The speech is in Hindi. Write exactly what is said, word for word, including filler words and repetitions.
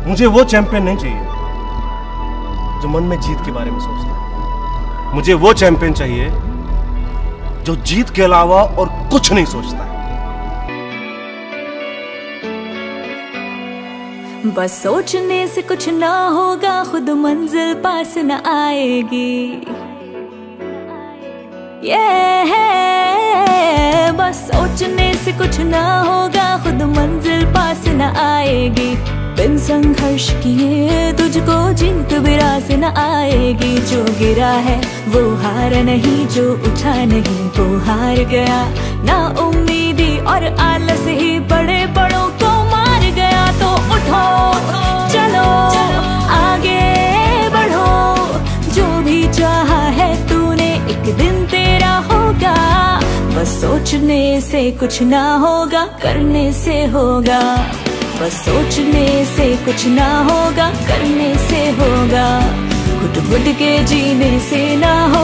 मुझे वो चैंपियन नहीं चाहिए जो मन में जीत के बारे में सोचता है। मुझे वो चैंपियन चाहिए जो जीत के अलावा और कुछ नहीं सोचता है। बस सोचने से कुछ ना होगा, खुद मंजिल पास न आएगी। ये है बस सोचने से कुछ ना होगा, खुद मंजिल पास न आएगी। बिन संघर्ष किए तुझको जीत भी रास न आएगी। जो गिरा है वो हार नहीं, जो उठा नहीं वो हार गया। ना उम्मीदी और आलस ही बड़े बड़ों को मार गया। तो उठो चलो आगे बढ़ो, जो भी चाहा है तूने एक दिन तेरा होगा। बस सोचने से कुछ ना होगा, करने से होगा। बस सोचने से कुछ ना होगा, करने से होगा। घुट घुट के जीने से ना हो